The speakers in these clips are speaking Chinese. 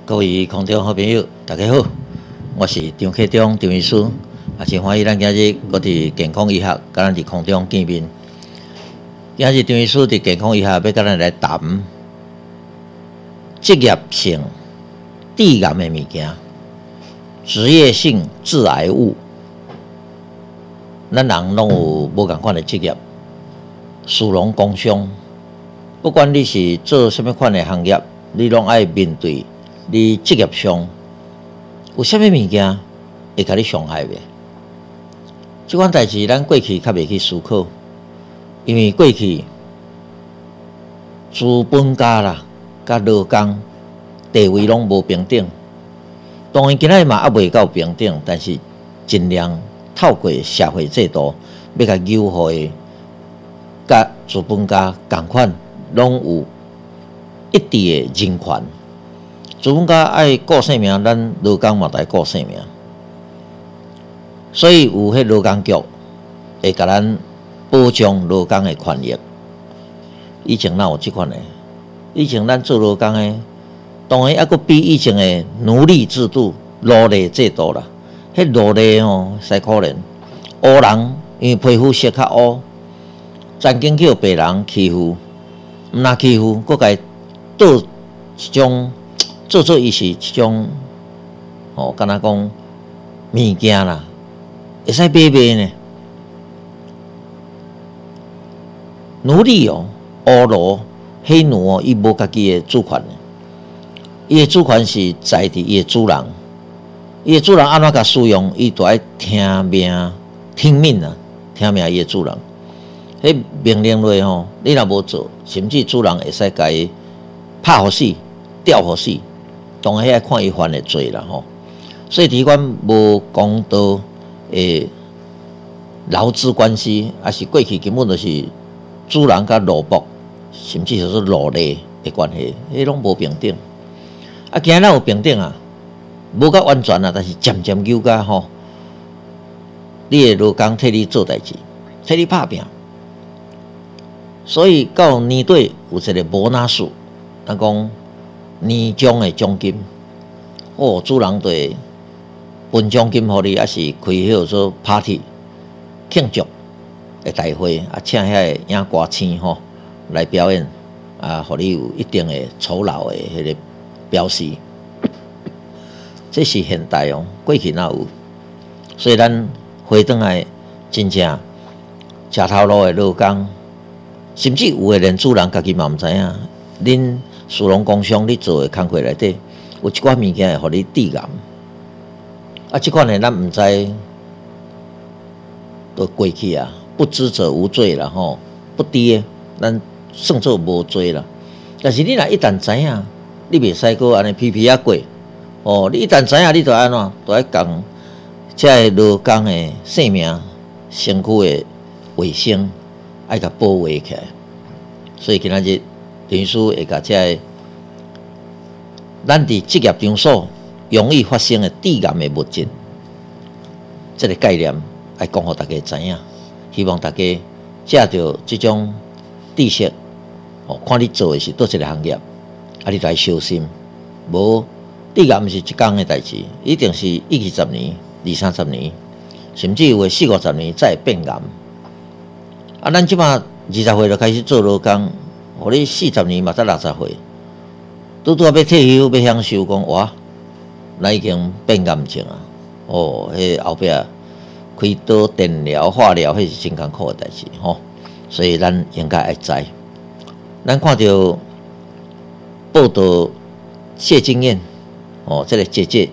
各位空中好朋友，大家好，我是张克忠张医师，也真欢喜咱今日搁伫健康医学，甲咱伫空中见面。今日张医师伫健康医学要甲咱来谈职业性致癌的物件，职业性致癌物。咱人拢有无共款的职业，殊荣工伤，不管你是做什么款的行业，你拢爱面对。你职业上有啥物物件会甲你伤害袂？即款代志咱过去较袂去思考，因为过去资本家啦、甲劳工地位拢无平等。当然今仔嘛还袂到平等，但是尽量透过社会制度，要甲优惠甲资本家共款，拢有一致的人权。资本家爱顾性命，咱劳工嘛爱顾性命，所以有迄劳工局会甲咱保障劳工的权益。以前哪有即款的？以前咱做劳工的，当然还佫比以前的奴隶制度、奴隶制度啦。迄奴隶使可怜，黑人因为皮肤色较乌，曾经叫白人欺负，毋若欺负，佫甲伊倒一种。做伊是一种敢若讲物件啦，会使买呢。奴隶黑奴、黑奴伊无家己的主权呢，伊的主权是在伫伊的主人，伊的主人安怎甲使用，伊就爱听命、听命啊，听命伊的主人。迄命令落你若无做，甚至主人会使甲伊拍互死、吊互死。当然，遐看伊犯的罪啦所以，伫阮无讲到劳资关系，还是过去根本就是主人甲奴仆，甚至就是奴隶的关系，迄拢无平等。今仔有平等啊，无甲完全啊，但是渐渐有甲你的劳工替你做代志，替你拍拼。所以到年底有一个无纳数，咱讲。年终的奖金，主人对分奖金互你，还是开迄做 party 庆祝的大会，请遐个影歌星来表演，互你有一定的酬劳的迄个表示。这是现代过去哪有？所以咱回转来，真正吃头路的劳工，甚至有的连主人家己嘛毋知影，恁。殊荣工商，你做的工课内底有一款物件会互你致癌。即款的咱毋知都过去啊，不知者无罪啦不知的咱算做无罪啦。但是你若一旦知影，你袂使搁安尼皮皮过你一旦知影，你就安怎，就爱讲这劳工的性命、身躯的卫生，爱甲保卫起来。所以今仔日。张医师会甲这咱伫职业场所容易发生的致癌的物质，这个概念来讲互大家知影，希望大家借着这种知识，看你做的是倒一个行业，你就要小心。无致癌毋是一天的代志，一定是10-20年、20-30年，甚至有的40-50年才会变癌。咱即马20岁就开始做劳工。互你40年嘛，才60岁，拄要退休要享受，讲哇，咱已经变癌症啊！迄后壁开刀、电疗、化疗，迄是真艰苦的代志所以咱应该爱知。咱看到报道谢金燕这个姐姐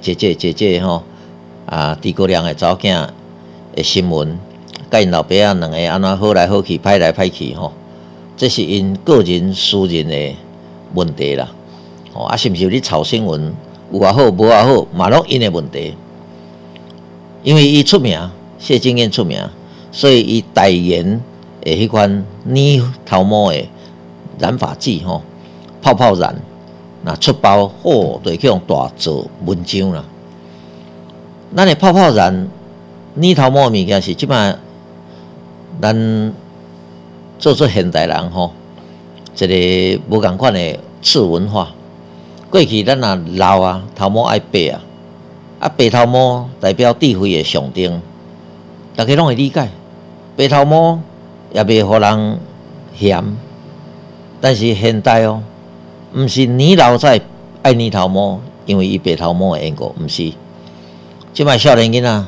诸葛亮的查某囝的新闻，甲因老爸两个安怎好来好去，歹来歹去这是因个人私人的问题啦，是毋是你炒新闻有也好，无也好，嘛拢因的问题。因为伊出名，谢金燕出名，所以伊代言的迄款泥头毛的染发剂泡泡染，那出包就去用大做文章啦。咱的泡泡染泥头毛的物件是即摆咱。做现代人一个无共款的次文化， 过去咱若老啊，头毛爱白啊，白头毛代表智慧的象征，大家拢会理解。白头毛也袂互人嫌，但是现代哦，毋是年老才爱染头毛，因为伊白头毛的缘故，毋是。即摆少年囡仔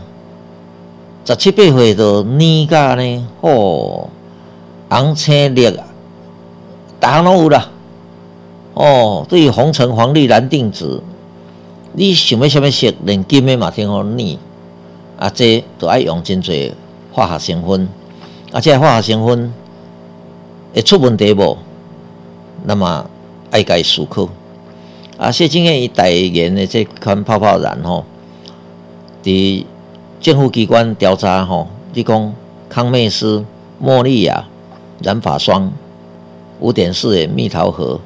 17、18岁就染甲呢，红青绿，逐项拢有啦。对于红橙黄绿蓝靛紫，你想要什么色，连金的嘛挺好染。这就爱用真侪化学成分，这化学成分会出问题无？那么爱该思考。谢金燕伊代言的这款泡泡染伫政府机关调查你讲康妹斯、茉莉亚染发霜，5.4的蜜桃核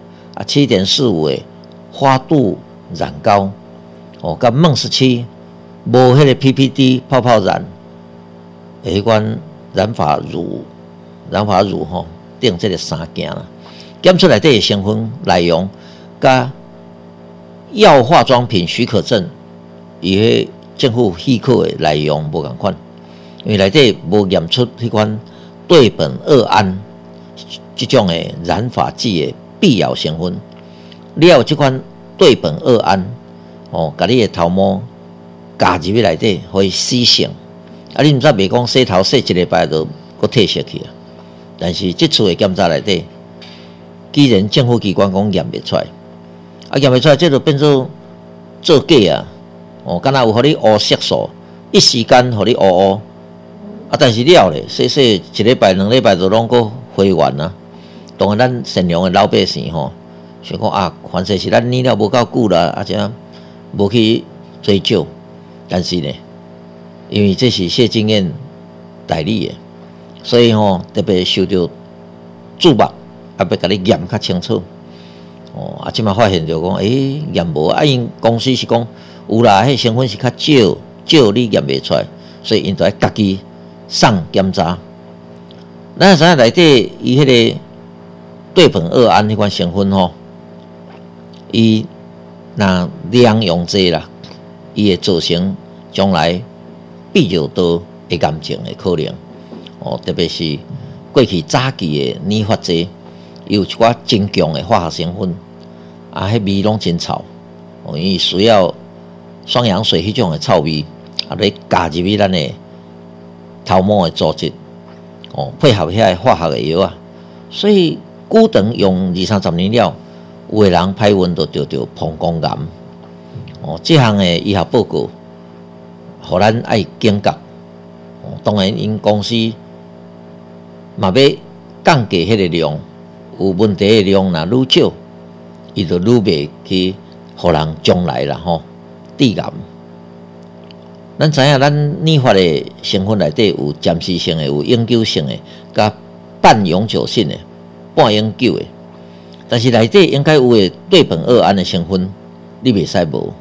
，7.45的花度染膏，甲梦17无迄个 PPD 泡泡染，迄款染发乳顶这个3件啦，检出来的成分内容，甲药化妆品许可证，伊迄政府许可的内容无共款，因为内底无验出迄款对苯二胺这种的染发剂的必要成分。你要有这款对苯二胺，甲你的头毛加入去内底，可以洗性。你毋知袂讲洗头洗1礼拜就搁褪色去啊？但是这次的检查内底，既然政府机关讲验袂出来，验袂出来，这就变做假啊！敢若有互你乌色素，一时间互你乌，但是了咧，洗1礼拜、2礼拜就拢搁回原啊。当然，咱善良的老百姓想讲凡事是咱染了无够久啦，这样无去追究。但是呢，因为这是谢金燕代理的，所以特别受到注目，要甲你验较清楚。即马发现就讲，验无因公司是讲有啦，迄成分是较少你验袂出来，所以因就要家己送检查。咱知影内底伊迄个对苯二胺迄款成分伊若量用济啦，伊会造成将来泌尿道的癌症的可能。特别是过去早期的染发剂，有一寡真强的化学成分，迄味拢真臭，因为需要双氧水迄种的臭味，你加入去咱的头毛的组织，配合遐化学的药所以久长用20-30年了，有的人歹运就得到膀胱癌。这项的医学报告，互咱爱警觉。当然，因公司嘛要降低迄个量，有问题的量若愈少，伊就愈袂去互人将来啦致癌。咱知影，咱染发的成分内底有暂时性的，有永久性的，甲半永久性的、半永久的。但是内底应该有的对苯二胺的成分，你袂使无。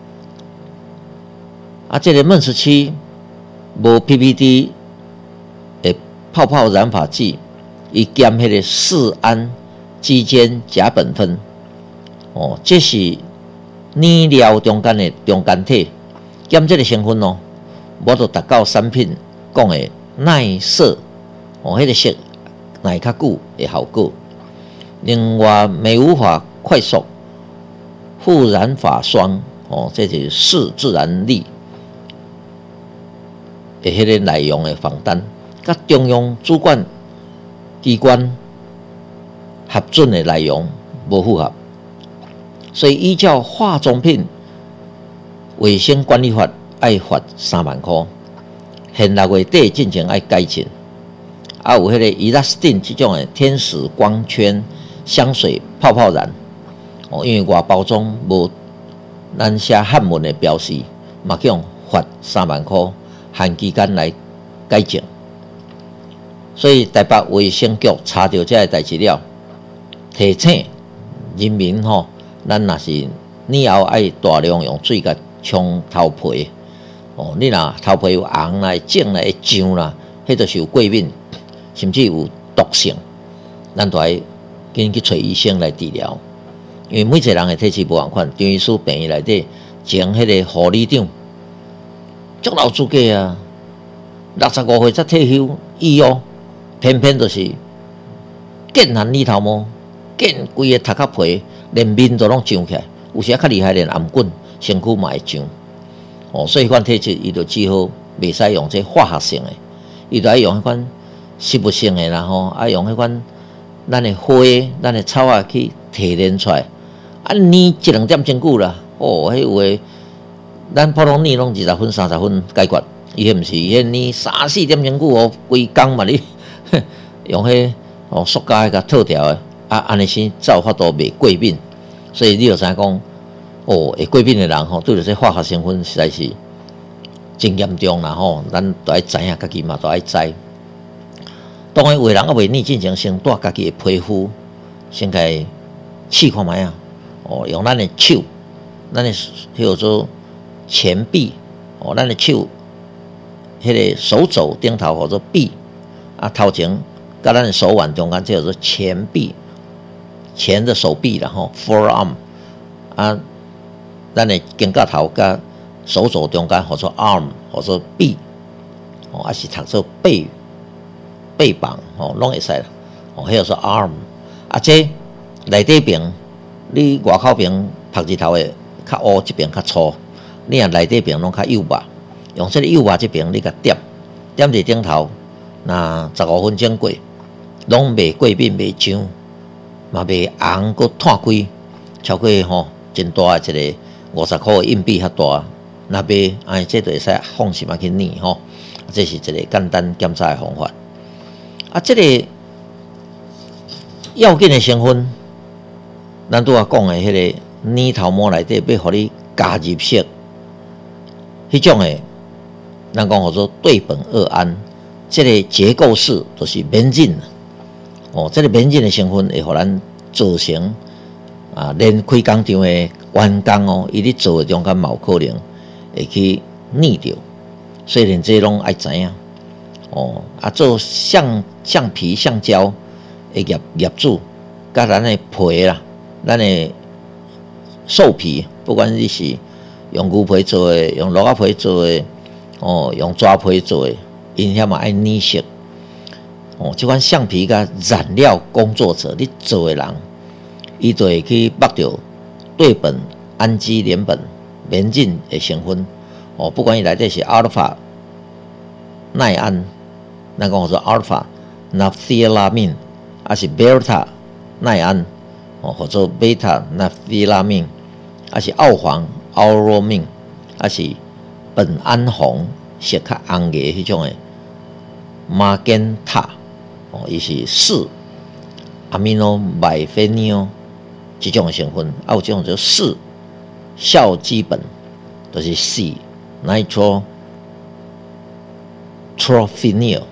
这个梦17无 PPD 的泡泡染发剂，伊兼迄个4胺基间甲苯酚，这是染料中间的中间体，兼这个成分我都达到产品讲的耐色，迄个色耐较久的效果。另外，美无法快速复染发霜，这就是4自然力。迄个内容的仿单，甲中央主管机关核准的内容无符合，所以依照化妆品卫生管理法，爱罚3万块。现6月底进前爱改进。有迄个伊拉斯汀这种的天使光圈香水泡泡染，因为外包装无咱写汉文的标示，嘛叫罚3万块。限期间来改正，所以台北卫生局查到这个代志了，提醒人民咱若是染后爱大量用水甲冲头皮，你若头皮有红啦、肿啦、会痒啦，迄就是有过敏，甚至有毒性，咱就要紧去找医生来治疗。 因为每一个人的体质无共款，张医师病院内底前迄个护理长，足老资格啊，65岁才退休，伊哦，偏偏就是见人里头毛，见规个头壳皮，连面都拢长起来，有时较厉害，连颔棍、身躯嘛会长。哦，所以款体质，伊就只好袂使用这化学性的，伊就爱用迄款食物性的，然后爱用迄款咱的花、咱的草啊去提炼出来。啊，捏1-2点钟久啦，哦，迄有诶，咱普通捏拢20分、30分解决，伊迄毋是，伊捏3-4点钟久哦，规工嘛你用迄哦塑胶迄个套条诶，啊，安尼先才有法度袂过敏。所以你就知影讲，哦，会过敏诶人吼，对着这化学成分实在是真严重啦吼，咱都爱知影，家己嘛都爱知。当然，有人啊袂捏进前，先带家己诶皮肤先该试看卖啊。哦，用咱的手，咱的叫做前臂，哦，咱的手，迄个手肘顶头叫做臂，啊，头前甲咱的手腕中间叫做前臂，前的手臂然后 forearm， 啊，咱的肩胛头甲手肘中间叫做 arm， 或者臂，哦，还是读做背膀，哦，拢会使啦，哦，迄个说 arm， 啊，这内底边。你外口边拍日头的较乌，这边较粗。你啊内底边拢较幼白，用这个幼白这边你甲点伫顶头，那15分钟过，拢袂过敏，袂痒，嘛袂红，佮炭开，超过吼真大的一个50块的硬币较大，那袂哎，这就会使放心啊去捏吼。这是一个简单检查的方法。啊，这个要紧的成分。咱拄啊讲的迄个黏头膜内底要互你加入色，迄种的，咱讲叫做对苯二胺，这个结构式就是免劲哦，这个免劲的成分会互咱造成啊，连开工厂的员工哦，伊咧做的中间嘛有可能会去腻掉，所以连这拢爱知影哦。啊，做橡皮、橡胶的业主，甲咱的皮啦。咱的兽皮，不管你是用牛皮做的、用鹿仔皮做的、哦，用蛇皮做的，因遐嘛爱捏色。哦，这款橡皮甲染料工作者，你做的人，伊就会去摸到对苯氨基联苯免劲的成分。哦，不管伊内底是阿尔法耐胺，咱讲做阿尔法纳菲拉敏，还是贝塔耐胺。哦，或者贝塔那菲拉敏，还是奥黄奥罗敏，还是苯胺红色较红的迄种的马根塔，哦，伊是4阿米诺麦菲尼奥这种成分，啊有这种叫4硝基苯，就是4 nitrophenol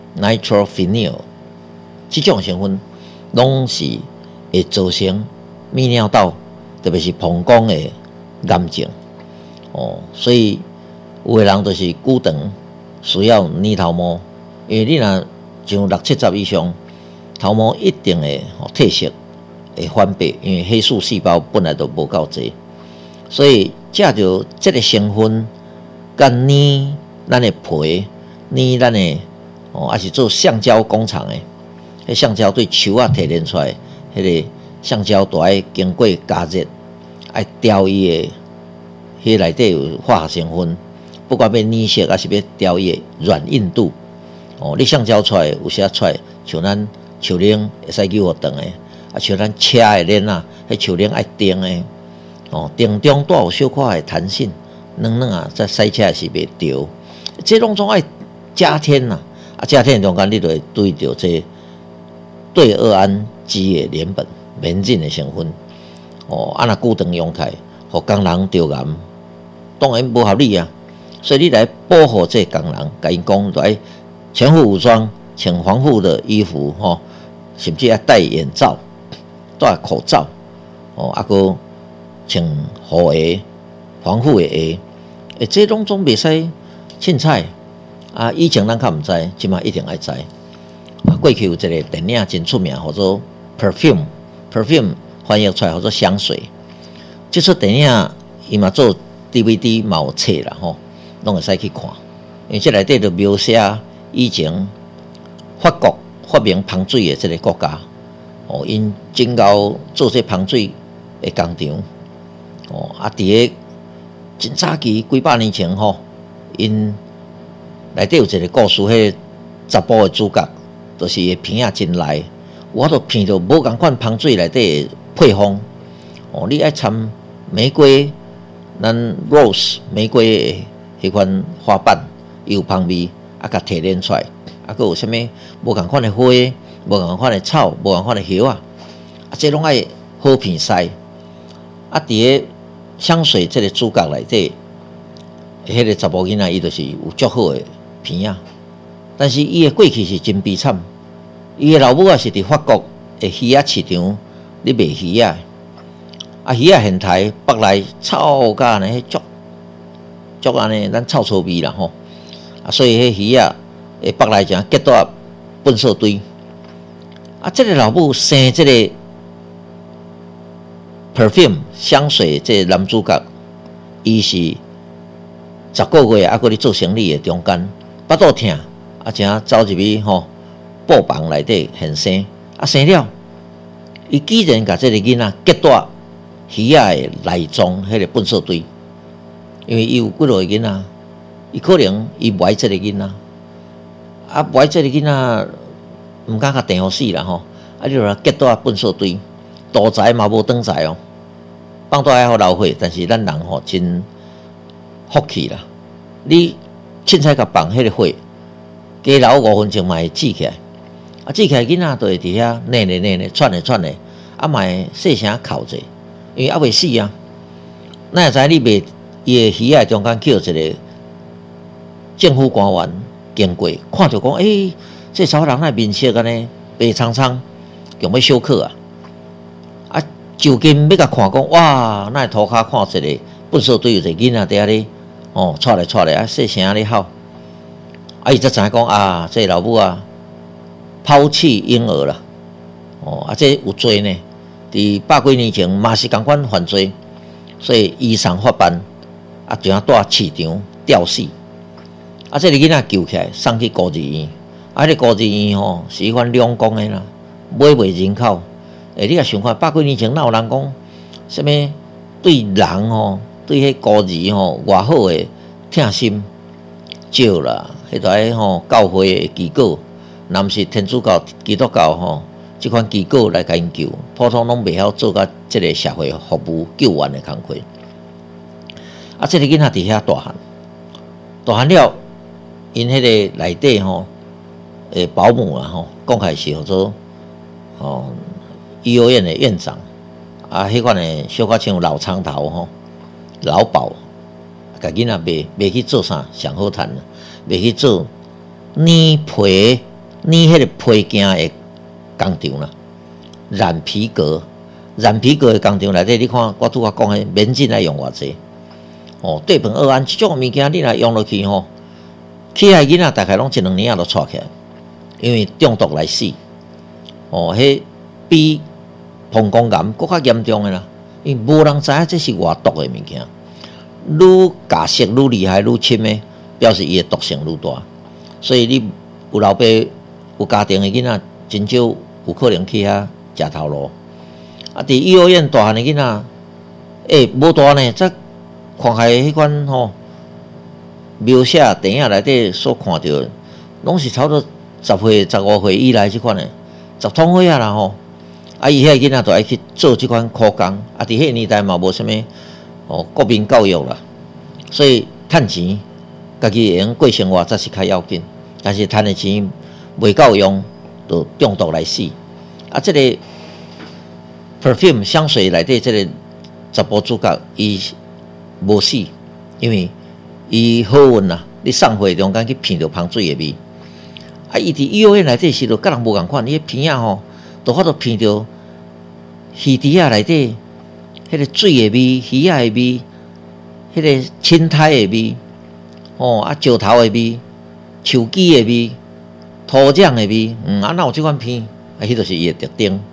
这种成分，拢是。会造成泌尿道，特别是膀胱的癌症哦，所以有的人就是久长需要捏头毛，因为你若上60-70以上，头毛一定会褪色，会翻白，因为黑素细胞本来就无够济，所以借着这个成分，甲捏咱的皮，捏咱的哦，还是做橡胶工厂的，迄橡胶对树啊提炼出来。迄个橡胶都爱经过加热，爱调伊的，迄内底有化学成分，不管要捏色还是要调伊的软硬度。哦，你橡胶出来有时出来，像咱树链会使叫我长的，啊像咱车的链啊，迄树链爱钉的，哦钉中带有小可的弹性，软啊，在赛车是袂掉。这拢总爱加添呐，啊加添中间你就会对着这对二胺基的联苯免劲的成分，哦，啊那久长用起来，互工人着癌，当然无合理啊。所以你来保护这工人，甲因讲来全副武装，穿防护的衣服，吼、哦，甚至要戴眼罩、戴口罩，哦，啊个穿护鞋、防护的鞋，这拢总袂使凊彩啊。以前咱较毋知，即马一定爱知。啊，过去有一个电影真出名，叫做 perfume， 翻译出来叫做香水。这出电影伊嘛做 DVD 嘛有册啦吼，拢会使去看。因为这内底就描写以前法国发明芳水的这个国家，因真够做这芳水的工厂，伫个真早期几百年前吼，因内底有一个故事，迄个查甫的主角，就是个片仔真来，我都闻到无共款芳水内底的配方，你爱掺玫瑰，咱 rose 玫瑰的迄款花瓣有香味，甲提炼出来，佫有啥物无共款的花，无共款的草，无共款的叶啊，这拢爱好片使。伫个香水这个主角内底，迄个查某囡仔伊就是有足好的片啊，但是伊的过去是真悲惨，伊的老母啊是伫法国的鱼仔市场咧卖鱼仔。鱼仔现台北来臭甲安尼，足安尼，咱臭臭味啦吼。所以迄鱼仔会北来讲结到粪扫堆。这个老母生这个 perfume 香水，这个男主角，伊是10个月搁咧做生意的中间，腹肚痛，正走入去吼布房内底现生，生了，伊既然甲这个囡仔结到鱼仔的内脏迄个粪扫堆，因为伊有几落个囡仔，伊可能伊不爱这个囡仔，不爱这个囡仔，毋敢甲电互死啦吼，你就结到粪扫堆，大财嘛无长财哦，放大爱好流血，但是咱人吼真福气啦，你凊彩甲放迄个血，加留5分钟嘛会止起来，止起来囡仔就会伫遐奶奶喘咧，嘛会细声哭者。因为还未死啊，咱会知你卖伊的鱼仔中间叫一个政府官员经过，看到讲，这查某人那面色安尼白苍苍，强要小可啊！就近要甲看讲，哇，那涂骹看一个粪扫堆有一个囡仔伫遐咧，喘咧，细声咧吼，伊才知影讲这老母抛弃婴儿啦，这有罪呢。伫100几年前嘛是同款犯罪，所以依上法办，就带市场吊死。这个囡仔救起来，送去孤儿院。这个孤儿院吼是迄款两公的啦，买卖人口。你也想看100几年前哪有人讲什么对人吼，对迄孤儿吼偌好的疼心少啦？迄台吼教会的机构，若毋是天主教、基督教吼。这款机构来研究，普通拢袂晓做甲这个社会服务救援的工作。这个囡仔伫遐大汉了，因迄个内底吼，保姆啦吼，讲起来是叫做幼儿园的院长，迄款的小可像老苍头吼，老鸨，甲囡仔袂去做啥上好趁，袂去做粘迄个皮件的工厂啦，染皮革的工厂内底，你看我拄仔讲的免钱来用偌济，对苯二胺这种物件，你若用落去吼，起海囡仔大概拢1-2年就错起来，因为中毒来死，迄比膀胱癌搁较严重的啦，因为无人知影这是偌毒的物件，愈加色愈厉害愈深的，表示伊的毒性愈大，所以你有老爸有家庭的囡仔。真少有可能去遐食头路，伫幼儿园大汉的囡仔，无大呢，则看下迄款吼描写电影内底所看到，拢是差不多10岁、15岁以来即款的，10通岁啦吼。伊遐囡仔就爱去做即款苦工，伫迄个年代嘛无啥物国民教育啦，所以趁钱，家己会用过生活才是较要紧，但是趁的钱袂够用。就中毒来死，这个 perfume 香水内底这个查甫主角伊无死，因为伊好运啦，你送货中间去闻到芳水的味，伊伫幼儿园内底时就甲人无共款，伊片仔吼，都法度闻到鱼池仔内底迄个水的味、鱼仔的味、迄个青苔的味，石头的味、树枝的味。土壤的味，哪有这款片？迄就是伊的特征。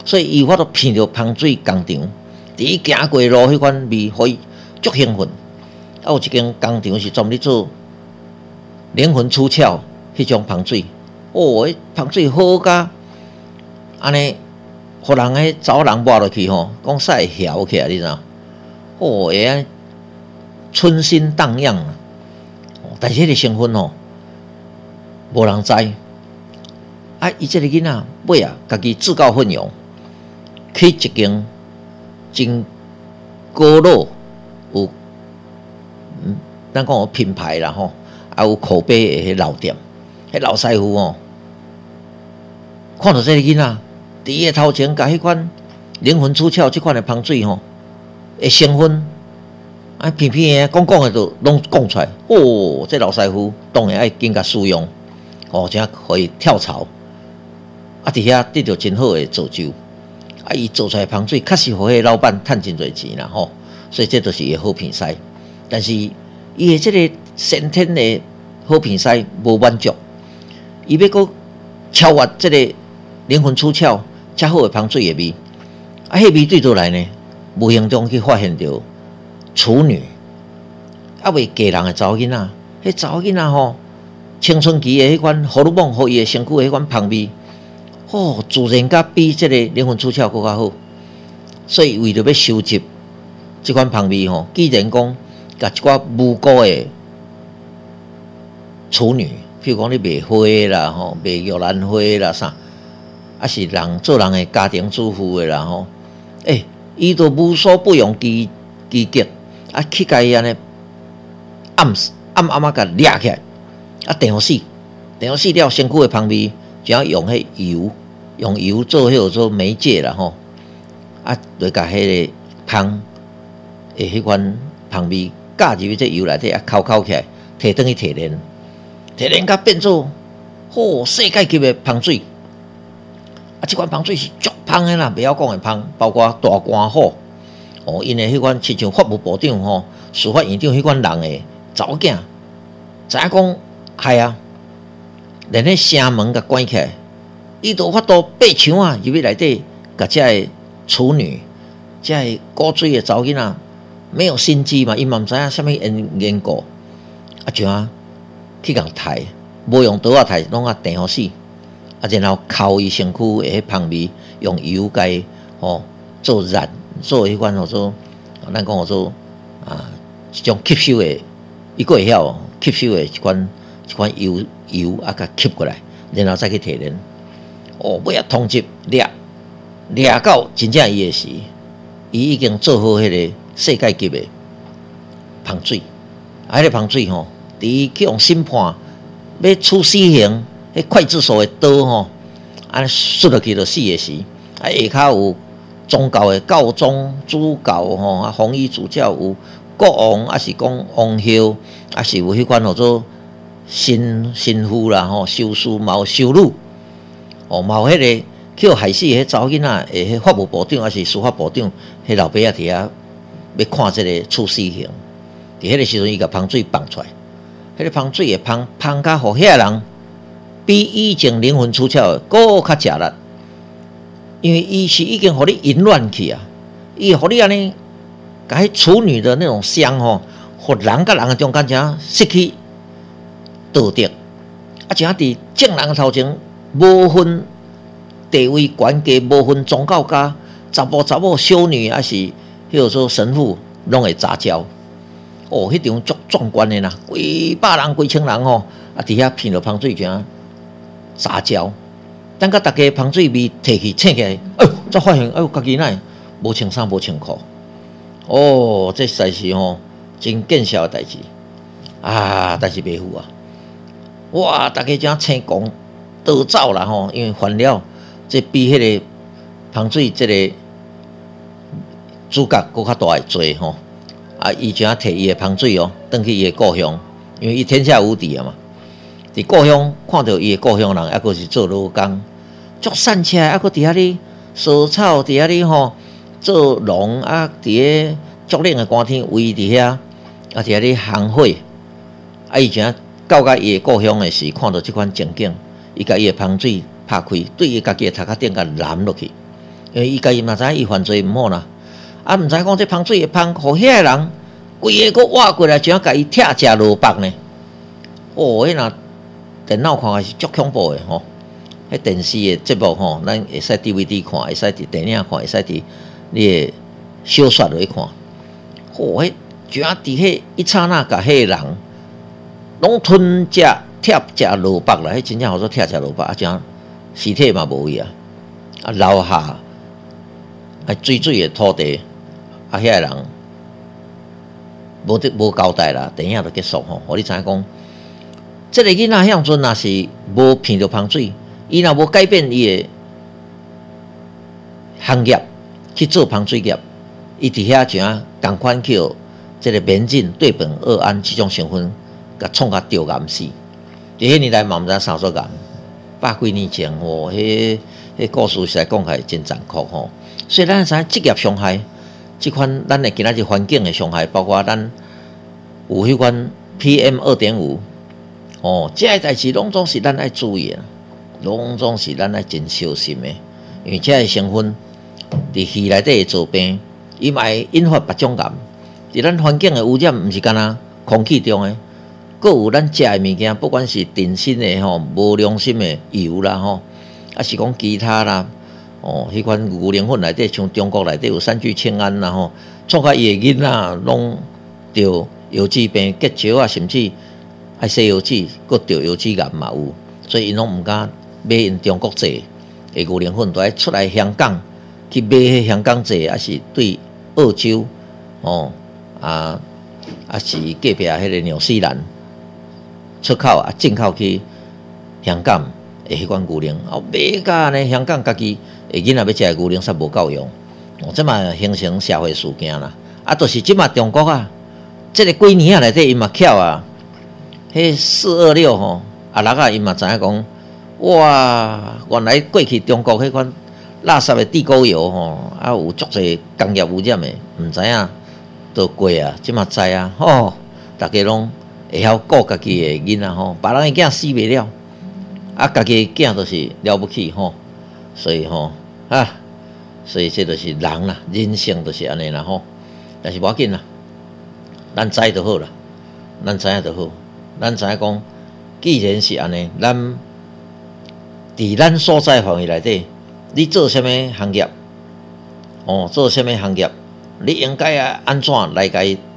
所以伊有法度闻着芳水工厂，伫伊行过路迄款味，互伊足兴奋。啊，有一间工厂是专咧做灵魂出窍迄种芳水，哦，迄芳水好甲安尼，互人迄查某人摸落去吼，讲煞会翘起来，你知影？哦，会安春心荡漾啊！但是迄个成分吼，无人知。啊，伊即个囡仔尾啊，家己自告奋勇去一间真高楼有咱讲有品牌啦吼，啊有口碑的迄老店，迄老师傅吼，看到即个囡仔伫伊头前，甲迄款灵魂出窍即款的芳水吼，的成分，啊偏偏讲的都拢讲出来。哦，这老师傅当然爱紧甲使用，哦，才可以跳槽。啊，伫遐得到真好的造就，啊，伊做出来芳水，确实互迄老板趁真侪钱啦吼，所以这都是伊好品师。但是伊的这个先天的好品师无满足，伊要搁超越这个灵魂出窍较好的芳水的味，啊，迄味对倒来呢，无形中去发现到处女，啊，未嫁人的查某囡仔，迄查某囡仔吼，青春期的迄款荷尔蒙，互伊的身躯的迄款芳味。哦，自然甲比这个灵魂出窍更较好，所以为着要收集这款芳味吼，既然讲甲一寡无辜的处女，譬如讲你卖花啦吼，卖玉兰花啦啥，啊是人做人的家庭主妇的啦吼，伊都无所不用其极，啊去甲伊安尼暗啊甲掠起来，啊电互死了身躯的芳味。只要用迄用油做迄做媒介啦吼，啊，来甲迄个芳诶迄款芳味加入去这油内底啊，烤起来，摕转去提炼甲变做世界级的芳水。啊，即款芳水是足芳的啦，袂晓讲的芳，包括大官虎哦，因为迄款亲像法务部长吼、司法院长迄款人的查某囝，知影讲系啊。连迄城门甲关起来，伊都法度爬墙啊，入去内底，甲遮个处女、遮个古水的查某囡仔，没有心机嘛，因嘛毋知影啥物缘故，啊像啊去共刣，无用刀啊刣，拢啊电互死，啊然后烤伊身躯的迄芳味，用油甲伊做染，做迄款做，咱讲做一种吸收的，伊个会晓吸收的一款油啊，甲吸过来，然后再去提炼。哦，尾啊通缉掠到真正伊的时，伊已经做好迄个世界级的芳水。啊，迄个芳水吼，伫去用审判要处死刑，迄刽子手的刀吼，安摔落去就死的时，啊下骹有宗教的教宗、主教吼，啊红衣主教有国王，啊是讲王后，啊是有迄款叫做。新妇啦吼，修士嘛有修女，嘛有迄个去害死迄查某囡仔迄法务部长还是司法部长，迄老爸仔伫遐要看即个处死刑，伫迄个时阵伊甲芳水放出来，迄个芳水会芳甲互遐人比以前灵魂出窍个较食力，因为伊是已经互你淫乱去啊，伊互你安尼，甲迄处女的那种香吼，互人甲人的中间正失去。道德，啊，像伫正人头前，无分地位悬低，无分宗教家，查某修女，还是迄个做神父，拢会杂交。哦，迄场足壮观的啦，几百人、几千人吼，啊，伫遐闻着芳水正杂交。等甲大家芳水味摕去醒起来，才发现，家己哪无穿衫无穿裤。哦，这实在是吼真见笑的代志啊！但是袂赴啊。哇！大家正青光倒走啦吼，因为烦了，这比迄个芳水这个主角搁较大的做吼。啊，伊正摕伊的芳水转去伊的故乡，因为伊天下无敌啊嘛。伫故乡看到伊的故乡人，还阁是做劳工，足散起来，还阁伫遐哩烧草，伫遐哩吼做农啊，伫个足冷的寒天围伫遐，啊伫遐哩烘火，啊伊正。到甲伊的故乡的时，看到即款情景，伊甲伊的芳水拍开，对伊家己的头壳顶甲染落去， 因为伊家己嘛知影伊犯罪毋好啦，啊毋知讲这芳水会芳，互遐个人规个佫挖过来，怎啊甲伊拆食萝卜呢？哦，迄若电脑看是足恐怖的吼，迄电视的节目吼，咱会使 DVD 看，会使伫电影看，会使伫你的小说落去看。哦，迄怎啊伫迄一刹那，甲迄个人拢吞食拆食萝卜啦，迄真正好做拆食萝卜，啊，怎尸体嘛无去啊，啊留下啊水水的土地，啊，遐个人无交代啦，电影就结束吼。互你知影讲，这个囡仔向阵若是无骗着芳水，伊若无改变伊的行业去做芳水业，伊伫遐怎啊共款去这个免进对苯二胺这种成分，甲创甲着癌死。伫迄年代嘛毋知啥做癌，100几年前吼，迄故事实在讲起来真残酷吼。所以咱知影职业伤害，即款咱的今仔日环境的伤害，包括咱有迄款 PM2.5。哦，这个代志拢总是咱爱注意的，拢总是咱爱真小心的，因为这个成分伫鱼内底做病，伊嘛会引发别种癌。伫咱环境的污染，毋是干那空气中的，阁有咱食的物件，不管是定性的吼、无良心的油啦吼，啊是讲其他啦，哦，迄款牛奶粉内底，像中国内底有3聚氰胺啦吼，创甲伊的囡仔拢着油脂病、结石啊，甚至爱洗油脂，阁着油脂癌嘛有，所以因拢毋敢买因中国製的牛奶粉，都爱出来香港去买迄香港製，还是对澳洲哦啊是隔壁迄个纽西兰出口啊进口去香港的迄款牛奶，哦买甲呢香港家己的囡仔要食的牛奶煞无够用，哦这嘛形成社会事件啦，啊就是即嘛中国啊，这个几年啊内底因嘛巧啊。迄426吼，啊六啊，因嘛知影讲，哇，原来过去中国迄款垃圾的地沟油吼，啊有足侪工业污染的，毋知影都过啊，即嘛知啊，吼，大家拢会晓顾家己的囡仔吼，别人的囝死袂了，啊家己的囝就是了不起吼，所以吼啊，所以这就是人啦，人性就是安尼啦吼，但是无要紧啦，咱知就好啦，咱知影就好。咱知影讲，既然是安尼，咱伫咱所在范围内底，你做啥物行业？哦，做啥物行业？你应该啊安怎来甲伊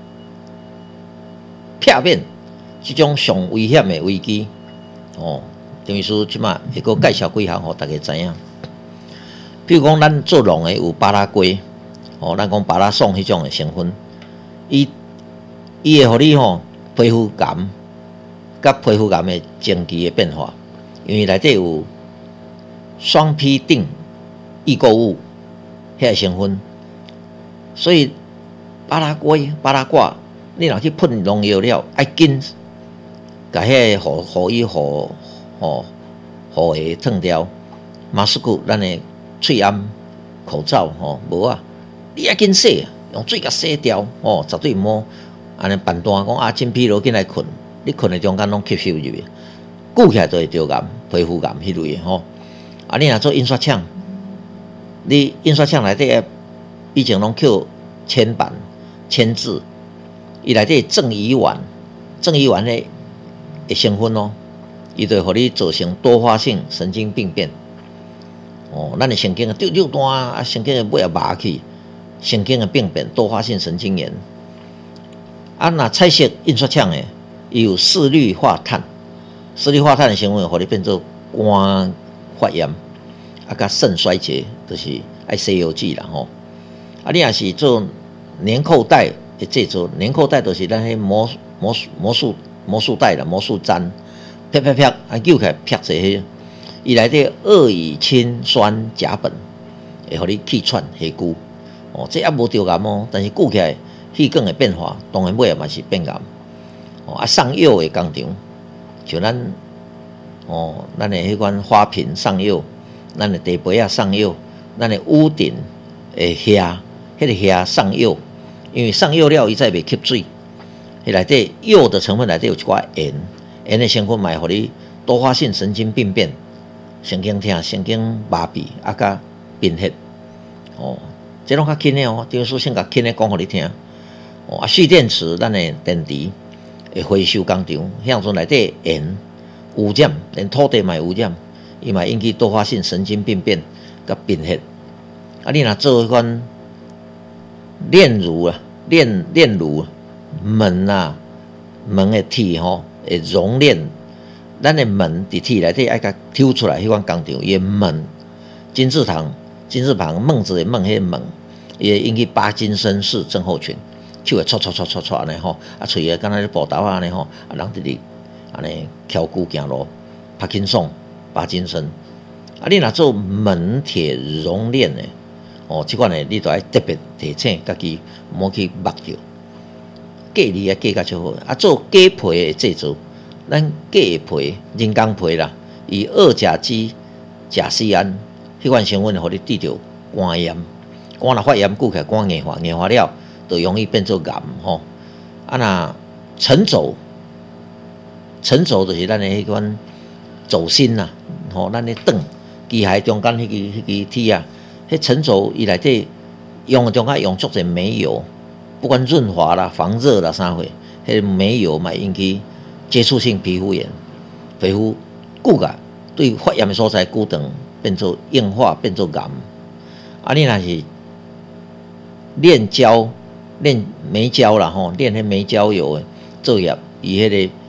避免即种上危险的危机？哦，张医师即马会阁介绍几项，互大家知影。比如讲，咱做农的有巴拉圭，哦，咱讲巴拉松迄种的成分，伊会互你吼。皮肤癌，甲皮肤癌的前期的变化，因为内底有双吡啶异构物遐个成分，所以巴拉圭，你若去喷农药了，爱紧，甲遐个互伊互会脱掉，马斯克咱的喙暗口罩吼无啊，你爱紧洗，用水甲洗掉哦，绝对毋好。安尼办单讲啊，真疲劳进来困，你困的中间拢吸收入去，久起来就会着癌、皮肤癌迄类的吼。啊，你若做印刷厂，你印刷厂内底以前拢扣铅板、铅字，伊内底正乙烷的成分哦，伊就会互你造成多发性神经病变。哦，咱的神经丢单啊，神经的尾也麻去，神经的病变，多发性神经炎。啊，那彩色印刷厂诶，伊有四氯化碳的成分，互你变做肝发炎，啊，甲肾衰竭，就是爱洗油脂啦吼。啊，你若是做粘扣带的制作，粘扣带就是咱迄魔术带啦，魔术毡，啪，啊揪起来啪一迄，伊内底二乙氰酸甲苯，会互你气喘下久。哦，这也无着癌哦，但是久起来。气管的变化，当然尾也嘛是变癌。哦，啊，上药的工厂，像咱的迄款花瓶上药，咱的地杯啊上药，咱的屋顶的遐，迄个遐上药，因为上药了伊再袂吸水，迄内底药的成分内底有一寡盐的成分嘛，互你多发性神经病变、神经痛、神经麻痹，啊，甲贫血。 哦，这拢较轻的哦，张书先甲轻的讲互你听。哦，啊，蓄电池咱的电池会回收工厂，向阵内底盐污染，连土地嘛污染，伊嘛引起多发性神经病变甲贫血。啊，你若做迄款炼乳啊，炼乳门啊，门的铁吼会熔炼，咱的门伫铁内底爱甲抽出来，迄款工厂伊的门金字旁孟子的孟，迄个门伊会引起帕金森氏症候群。手会戳安尼吼，啊喙会敢若咧布豆安尼吼，啊人直直安尼翘骨行路，帕金森，啊你若做锰铁熔炼的，哦，即款的你都爱特别提醒家己，莫去目着。粿你啊粿甲较好，啊做粿皮的制作，咱粿皮人工皮啦，以2甲基甲酰胺迄款成分，互你治着肝炎，肝若发炎久起来，肝硬化了。就容易变做癌吼，啊那沉轴就是咱的迄款轴心呐，吼，咱的凳机械中间迄个铁啊，迄沉轴伊内底用中间用足侪煤油，不管润滑啦、防热啦啥货，迄煤油嘛引起接触性皮肤炎，皮肤骨甲对发炎的所在骨长变做硬化，变做癌。啊，你若是炼煤焦啦吼，炼迄煤焦油的作业，以迄个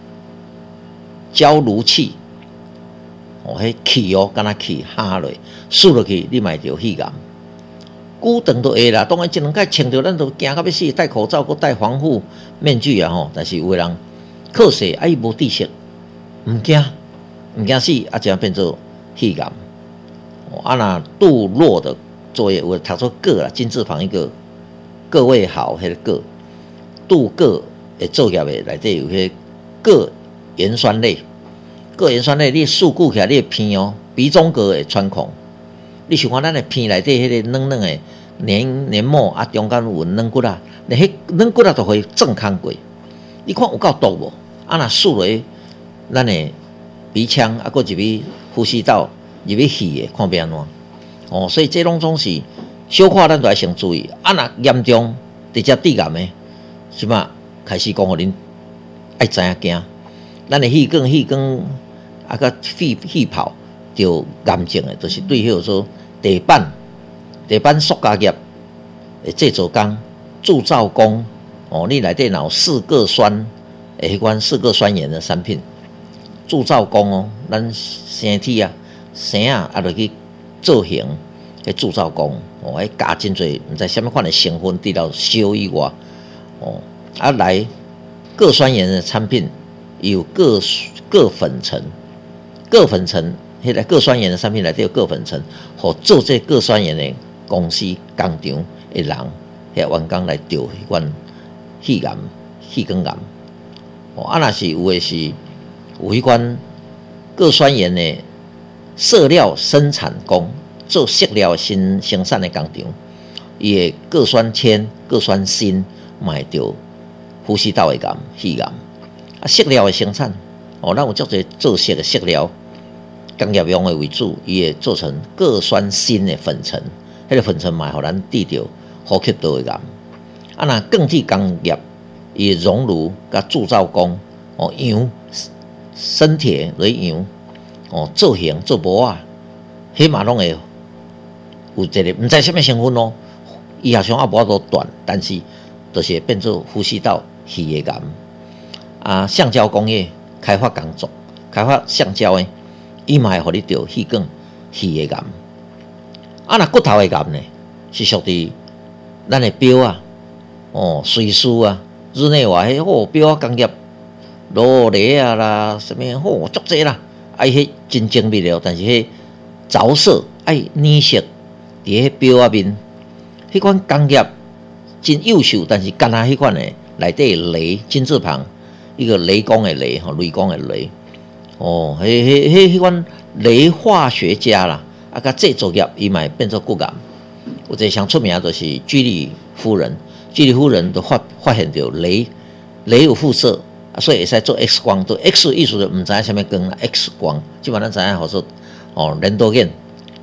焦炉气，哦，迄气哦，敢若气下落，输落去，你嘛会着肺癌。久长都会啦，当然一两摆穿着，咱都惊到要死，戴口罩，搁戴防护面具啊吼。但是有的人靠势啊，伊无知识，毋惊死，啊，就变做肺癌。哦，啊那杜洛的作业，有读做铬啦，金字旁一个。各位好，迄个铬镉的作业的内底有迄铬盐酸类，你漱久起来，你的鼻哦，鼻中隔会穿孔。你想看咱的鼻内底迄个软软的黏膜啊，中间有软骨啊，那迄软骨啊都会正康过。你看有够毒无？啊，若漱落咱的鼻腔啊，搁入去呼吸道，入去气的，看变安怎？哦，所以这拢总是。小可咱都要先注意，啊，若严重直接致癌的，即马开始讲互恁爱知影惊。咱的气管啊，甲肺泡就严重的，就是对迄个说地板塑胶业的制造工、铸造工哦，你内底若有4个酸的迄款4个酸盐的产品，铸造工哦，咱生体啊、生啊，落去造型。迄铸造工哦，迄加真侪毋知啥物款的成分，除了烧以外，哦，啊来各酸盐的产品有各粉尘，迄个各酸盐的产品内底有各粉尘，互做这各酸盐的公司工厂的人，遐员工来着迄款气管癌，哦，啊若是有诶是有迄款各酸盐的色料生产工。做色料生产的工厂，伊的各酸铅、各酸锌，买着呼吸道的癌、肺癌。啊，色料的生产，哦，咱有足侪做色的色料，工业用的为主，伊会做成各酸锌的粉尘，迄个粉尘嘛，互咱治着呼吸道的癌。啊，若钢铁工业，伊熔炉甲铸造工，哦，洋生铁来洋，哦，造型做模啊，迄嘛拢会。有一个毋知啥物成分咯，医学上也无法度断，但是就是会变做呼吸道肺的癌。啊，橡胶工业开发工作，开发橡胶的，伊嘛会互你着气管肺的癌。啊，若骨头的癌呢，是属于咱的表啊，哦，水丝啊，日内瓦迄好表啊工业，罗雷啊啦，什物好足济啦，啊，迄真精密了，但是迄着色爱染色。伫迄表啊面，迄款工业真优秀，但是干那迄款诶内底镭金字旁一个雷公诶雷吼，雷公诶雷哦，迄款镭化学家啦，啊，甲制作业伊嘛变做骨癌。有一个上出名就是居里夫人都发现着镭有辐射，啊，所以会使做 X 光，做 X 意思就毋知影啥物光啦 ，X 光，即摆咱知影好说哦，人多眼。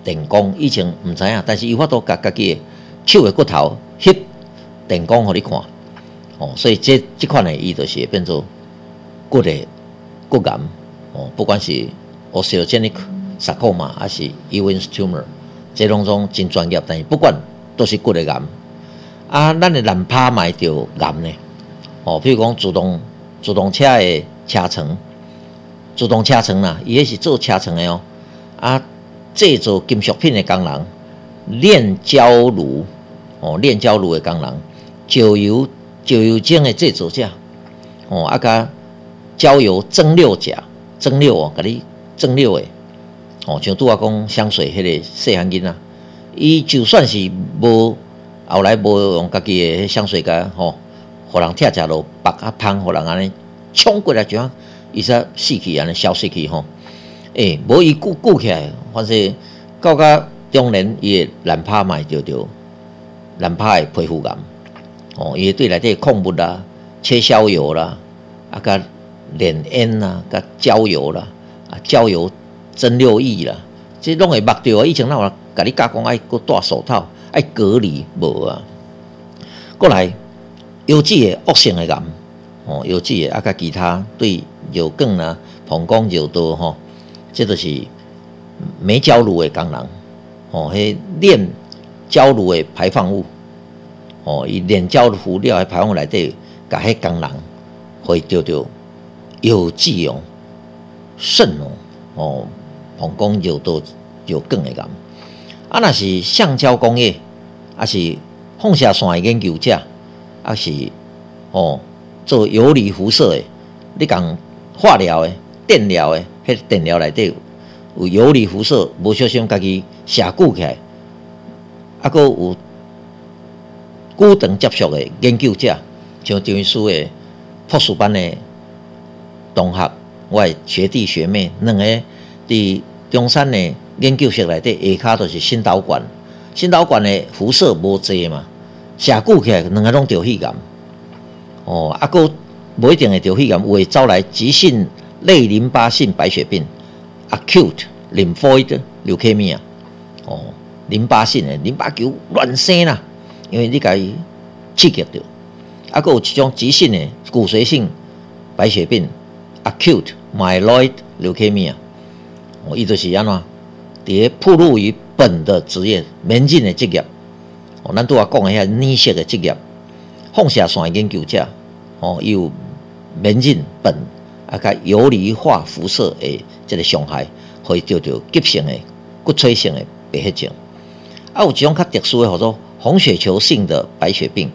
电工，以前毋知影，但是伊法度甲家己的手的骨头翕电工互你看，所以这款的伊就是会变做骨的骨癌，不管是 osteogenic sarcoma 还是 Ewing's tumor， 这拢种真专业，但是不管都是骨的癌。咱的难拍嘛会着癌呢，譬如讲自动车的车床，自动车床啦，伊迄是做车床的制作金属品的工人，炼焦炉的工人，焦油精的制作者，甲焦油蒸馏甲，甲你蒸馏的，像拄仔讲香水迄个细汉囡仔，伊就算是后来无用家己的香水甲互人拆食落白芳，互人安尼冲过来就伊才死去安尼消失去无伊顾起来，反正到中年伊会难拍嘛，着难拍的皮肤癌，伊会对内底矿物啦、切削油啦、甲炼烟啦、甲焦油啦、焦油蒸馏液啦，这拢会目着以前哪有甲你教讲爱搁戴手套，爱隔离无啊？过来油脂的恶性的癌，油脂的甲其他对肉梗啦、膀胱肉道这就是煤焦炉的工人，迄炼焦炉的排放物，伊炼焦炉料的排放内底，甲迄工人会得到油脂肾膀胱肉道肉梗的癌。若是橡胶工业，是放射线的研究者，是做游离辐射的，你讲化疗的、电疗的，迄电疗内底有游离辐射，无小心家己射久起来，搁有久长接触的研究者，像张医师的博士班的同学，我的学弟学妹，两个伫中山的研究室内底下骹就是心导管的辐射无济嘛，射久起来，两个拢着肺癌。搁无一定会着肺癌，有会走来急性类淋巴性白血病 （acute lymphoid leukemia）。淋巴性的淋巴球乱生啦，因为你甲伊刺激着。搁有一种急性的骨髓性白血病 （acute myeloid leukemia）。伊就是安怎？伫咧暴露于苯的职业、免进的职业。咱拄仔讲的遐染色的职业，放射线研究者，伊有免进苯甲游离化辐射的这个伤害，会得到急性的骨髓性的白血症。有一种较特殊的叫做红血球性的白血病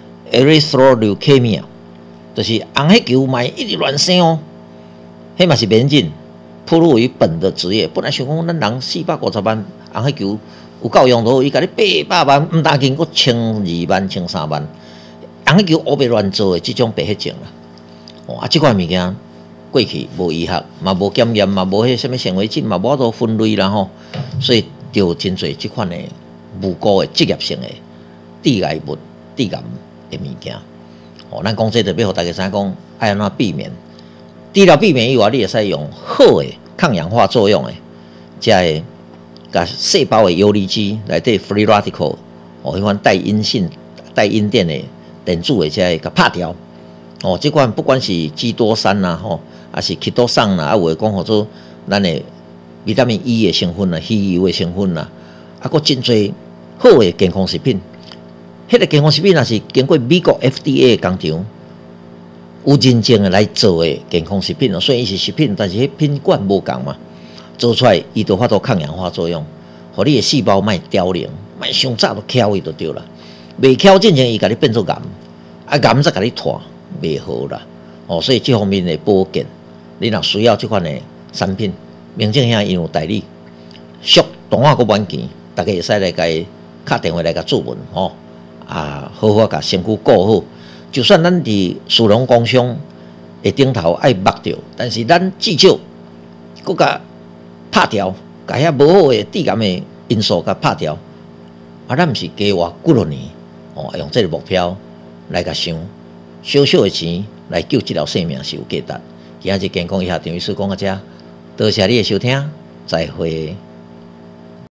（erythroleukemia）， 就是红血球嘛一直乱生迄嘛是免进。暴露于苯的职业，本来想讲咱人450万红血球有够用途，伊甲你800万，毋当紧，佫1200万、1300万，红血球乌白乱做的这种白血症啦。这款物件过去无医学，嘛无检验，嘛无迄什么显微镜，嘛无法度分类啦所以就真侪这款的无辜的职业性的致癌物、致癌的物件。咱讲这就要互大家知影讲，爱安怎避免。除了避免以外，你会使用好的抗氧化作用的，即个甲细胞的游离基内底 free radical， 迄款带阴电的电子的，即个甲拍掉。这款不管是基多酸啦，还是基多桑啦，有诶讲号做咱的维他命 E 的成分啦、稀有的成分啦，佫真侪好的健康食品。迄个健康食品也是经过美国 FDA 的工厂。有认证的来做的健康食品虽然伊是食品，但是迄品管无共嘛，做出来伊就发到抗氧化作用，互你的细胞莫凋零，莫伤早就翘伊就对啦。未翘进前，伊甲你变做癌，癌再甲你拖，袂好啦。所以这方面的保健，你若需要这款的产品，民政遐因有代理，俗动画佫免钱，大家会使来甲伊敲电话来甲注文好好甲身躯顾好。就算咱伫属龙工商的顶头爱目着，但是咱至少佫甲拍掉，甲遐无好的致癌的因素甲拍掉。咱毋是加活几落年，用这个目标来甲想，小小的钱来救这条生命是有价值。今仔日健康一下，张医师讲到这，多谢你的收听，再会。